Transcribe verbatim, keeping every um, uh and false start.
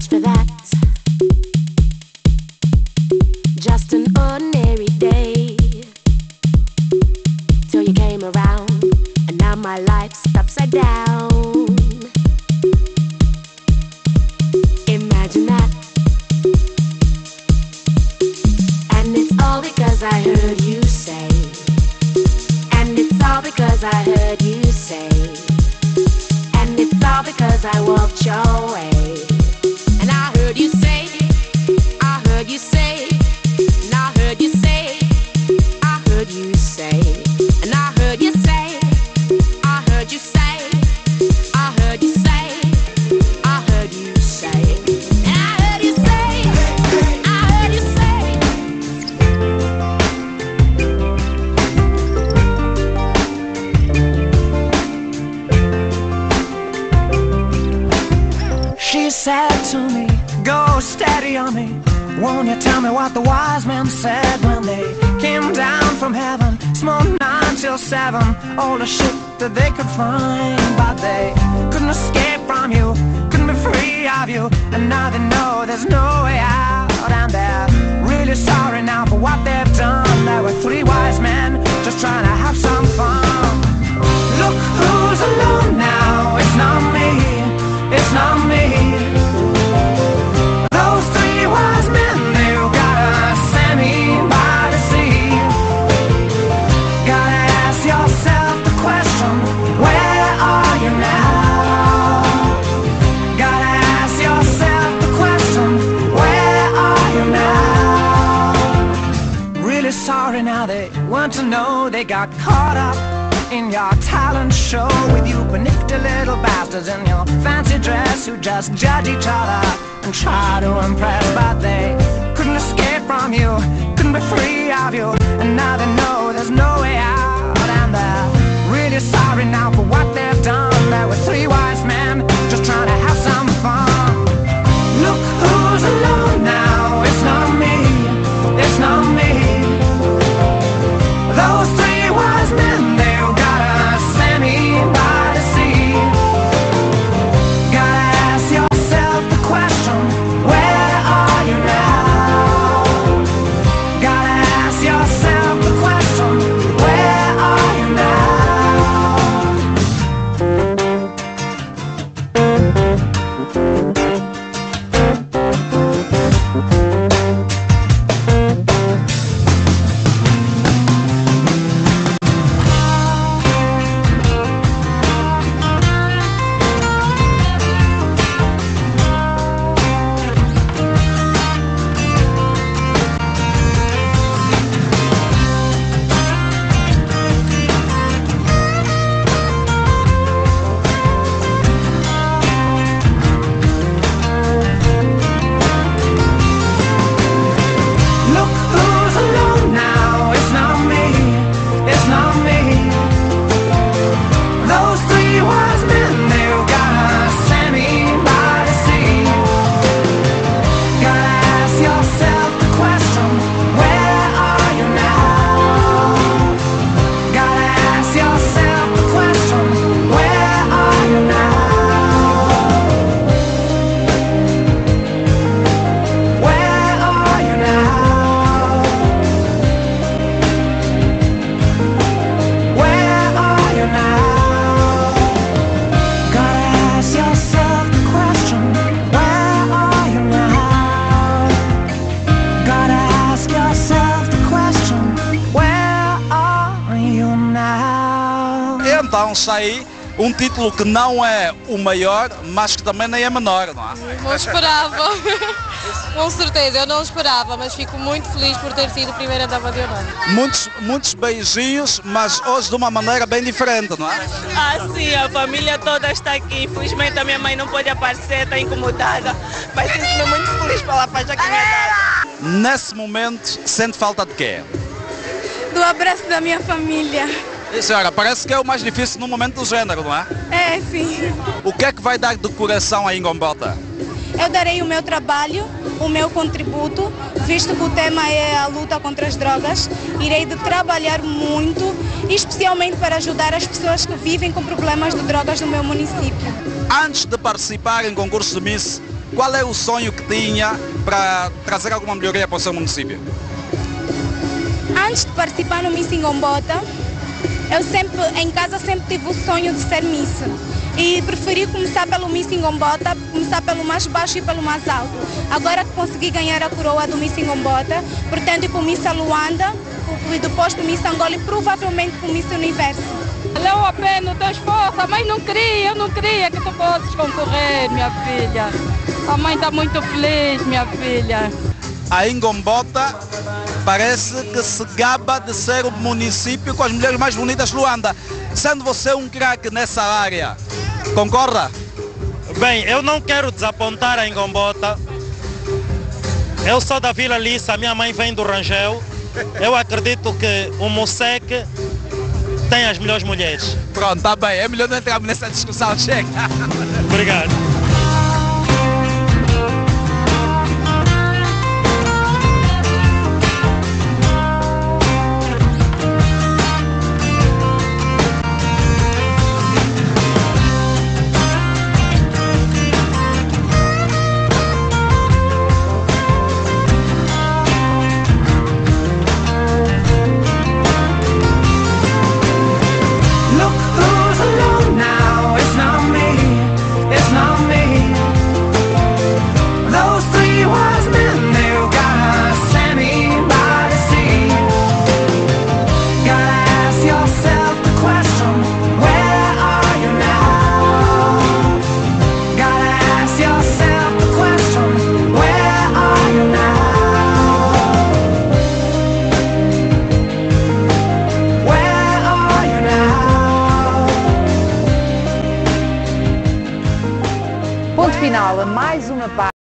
much for that. Just an ordinary day till you came around, and now my life's upside down. Imagine that. And it's all because I heard you say. And it's all because I heard you say. And it's all because I walked your way. And I heard you say, I heard you say, and I heard you say, I heard you say, and I heard you say, I heard you say, I heard you say, I heard you say, and I heard you say, I heard you say. She said to me, go steady on me. Won't you tell me what the wise men said when they came down from heaven? Smoked nine till seven, all the shit that they could find. But they couldn't escape from you, couldn't be free of you. And now they know there's no way out. And they're really sorry now for what they've done. There were three wise men just trying to have some fun. Look who's alone now, it's not me, it's not me. Those three wise men, they've got a Sammy by the sea. Gotta ask yourself the question, where are you now? Gotta ask yourself the question, where are you now? Really sorry now, they want to know they got caught up in your talent show with you nifty little bastards in your fancy dress who just judge each other and try to impress. But they couldn't escape from you, couldn't be free of you. And now they know there's no way out. And they're really sorry now for what they've done. There were three wise men just trying to have some fun. Look who's alone now, it's not me, it's not me. Those three wise men, they've got a Sammy by the sea. Gotta ask yourself the question, where are you now? Gotta ask yourself the question, where are you now? Então sai um título que não é o maior, mas que também nem é menor, não é? Não esperava, com certeza, eu não esperava, mas fico muito feliz por ter sido a primeira dama de honor. Muitos, muitos beijinhos, mas hoje de uma maneira bem diferente, não é? Ah, sim, a família toda está aqui. Infelizmente a minha mãe não pode aparecer, está incomodada, mas sinto-me muito feliz pela paz aqui me dada. Nesse momento, sente falta de quê? Do abraço da minha família. E, senhora, parece que é o mais difícil no momento do género, não é? É, sim. O que é que vai dar de coração a Ingombota? Eu darei o meu trabalho, o meu contributo, visto que o tema é a luta contra as drogas. Irei de trabalhar muito, especialmente para ajudar as pessoas que vivem com problemas de drogas no meu município. Antes de participar em concurso de Miss, qual é o sonho que tinha para trazer alguma melhoria para o seu município? Antes de participar no Miss Ingombota, eu sempre, em casa sempre tive o sonho de ser Miss. E preferi começar pelo Miss Ingombota, começar pelo mais baixo e pelo mais alto. Agora que consegui ganhar a coroa do Miss Ingombota, pretendo ir para o Miss Luanda, e depois para o Miss Angola e provavelmente para o Miss Universo. Valeu a pena o teu esforço, a mãe não queria, eu não queria que tu fosses concorrer, minha filha. A mãe está muito feliz, minha filha. A Ingombota parece que se gaba de ser o município com as mulheres mais bonitas de Luanda. Sendo você um craque nessa área, concorda? Bem, eu não quero desapontar a Ingombota. Eu sou da Vila Lissa, minha mãe vem do Rangel. Eu acredito que o Moseque tem as melhores mulheres. Pronto, tá bem. É melhor não entrarmos nessa discussão, chega. Obrigado. Ponto final a mais uma parte.